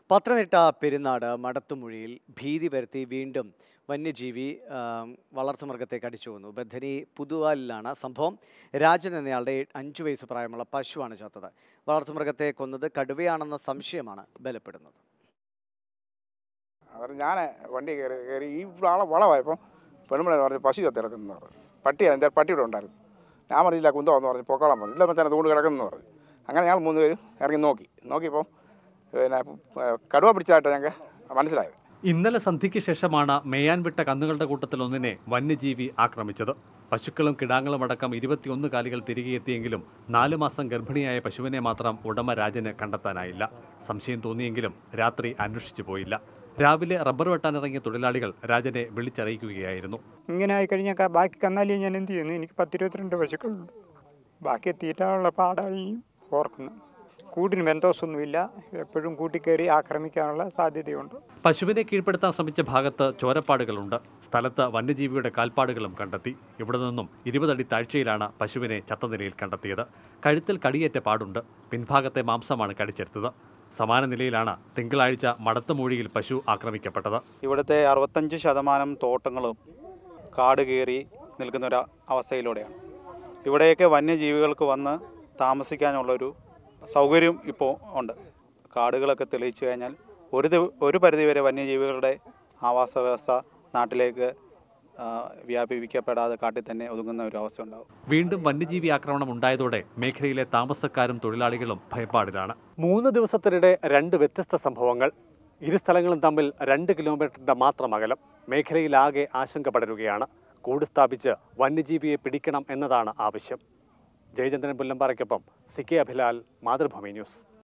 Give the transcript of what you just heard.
പത്തനംതിട്ട പെരുന്നാട് മടത്തുമുഴിയിൽ ഭീതി പരത്തി വീണ്ടും വന്യജീവി വളർത്തുമൃഗത്തെ കടിച്ചു കൊന്നു. ബഥനി പുതുവാലിലാണ് സംഭവം. രാജൻ എന്നയാളുടെ 5 വയസ്സ് പ്രായമുള്ള പശുവാണ് ചത്തത്. വളർത്തുമൃഗത്തെ കൊന്നത് കടുവയാണെന്ന സംശയമാണ് ബലപ്പെടുന്നത്. ഞാൻ വണ്ടി കയറി ഈ ആളെ വളവായപ്പോൾ പെണ്ണുമ്പിള പറഞ്ഞു പശു ചത്തി കിടക്കുന്നു പറഞ്ഞു. പട്ടിയുടെ ഉണ്ടായിരുന്നു. ഞാൻ പറഞ്ഞില്ല കുന്തമെന്ന് പറഞ്ഞു പൊക്കോളാൻ പറഞ്ഞു. ഇല്ല മച്ചാൻ തൂണ്ട് കിടക്കുന്നു പറഞ്ഞു. അങ്ങനെ ഞങ്ങൾ 3 പേരും ഇറങ്ങി നോക്കിയപ്പോൾ പിന്നെ കടുവ പിടിച്ചതായിട്ട് ഞങ്ങൾക്ക് മനസ്സിലായത്. ഇന്നലെ സന്ധ്യയ്ക്ക് ശേഷമാണ് മേയാൻ വിട്ട കന്നുകളുടെ കൂട്ടത്തിൽ ഒന്നിനെ വന്യജീവി ആക്രമിച്ചത്. പശുക്കളും കിടാങ്ങളും അടക്കം 21 കാലികൾ തിരികെ എത്തിയെങ്കിലും 4 മാസം ഗർഭിണിയായ പശുവിനെ മാത്രം ഉടമ രാജന് കണ്ടെത്താനായില്ല. സംശയം തോന്നിയെങ്കിലും രാത്രി അന്വേഷിച്ചു പോയില്ല. രാവിലെ റബ്ബർ വെട്ടാനിറങ്ങിയ തൊഴിലാളികൾ രാജനെ വിളിച്ചറിയിക്കുകയായിരുന്നു. ഇങ്ങനെ ആയിക്കഴിഞ്ഞാൽ ബാക്കി കന്നാലി ഞാൻ എന്ത് ചെയ്യുന്നു? എനിക്ക് 10-22 പശുക്കളുണ്ട്. ബാക്കി തീറ്റാനുള്ള പാടായി ഓർക്കുന്നു. കൂടിന് ബന്ധമൊന്നുമില്ല. എപ്പോഴും കൂട്ടിക്കയറി ആക്രമിക്കാനുള്ള സാധ്യതയുണ്ട്. പശുവിനെ കീഴ്പ്പെടുത്താൻ ശ്രമിച്ച ഭാഗത്ത് ചോരപ്പാടുകളുണ്ട്. സ്ഥലത്ത് വന്യജീവിയുടെ കാൽപ്പാടുകളും കണ്ടെത്തി. ഇവിടെ നിന്നും 20 അടി താഴ്ചയിലാണ് പശുവിനെ ചത്ത നിലയിൽ കണ്ടെത്തിയത്. കഴുത്തിൽ കടിയേറ്റ പാടുണ്ട്. പിൻഭാഗത്തെ മാംസമാണ് കടിച്ചെടുത്തത്. സമാന നിലയിലാണ് തിങ്കളാഴ്ച മടത്തുമൂഴിയിൽ പശു ആക്രമിക്കപ്പെട്ടത്. ഇവിടുത്തെ 65% തോട്ടങ്ങളും കാട് കയറി നിൽക്കുന്നൊരു അവസ്ഥയിലൂടെയാണ്. ഇവിടെയൊക്കെ വന്യജീവികൾക്ക് വന്ന് താമസിക്കാനുള്ളൊരു സൗകര്യം ഇപ്പോൾ ഉണ്ട്. കാടുകളൊക്കെ തെളിയിച്ചു കഴിഞ്ഞാൽ ഒരു പരിധിവരെ വന്യജീവികളുടെ ആവാസ വ്യവസ്ഥ നാട്ടിലേക്ക് വ്യാപിപ്പിക്കപ്പെടാതെ കാട്ടിൽ തന്നെ ഒതുങ്ങുന്ന ഒരു അവസ്ഥ ഉണ്ടാകും. വീണ്ടും വന്യജീവി ആക്രമണം ഉണ്ടായതോടെ മേഖലയിലെ താമസക്കാരും തൊഴിലാളികളും ഭയപ്പാടിലാണ്. 3 ദിവസത്തിനിടെ 2 വ്യത്യസ്ത സംഭവങ്ങൾ. ഇരു സ്ഥലങ്ങളും തമ്മിൽ 2 കിലോമീറ്ററിന്റെ മാത്രം അകലം. മേഖലയിലാകെ ആശങ്ക പടരുകയാണ്. കൂട് സ്ഥാപിച്ച് വന്യജീവിയെ പിടിക്കണം എന്നതാണ് ആവശ്യം. ജയചന്ദ്രൻ പുല്ലമ്പാറയ്ക്കൊപ്പം CK അഭിലാൽ, മാതൃഭൂമി ന്യൂസ്.